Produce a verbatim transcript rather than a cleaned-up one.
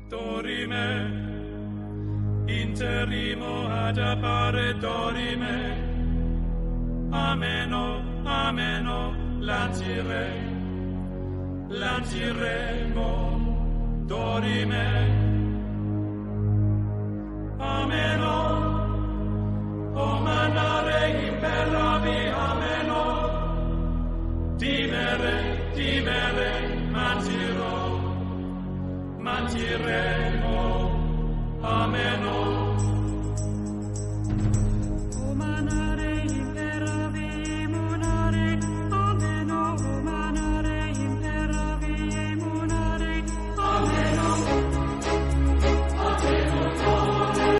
dorime, interimo ad appare dorime, ameno, ameno, lancire, lanciremo, dorime, ameno, o manare imperavi, ameno, dimere, dimere, mantirò, mantiremo.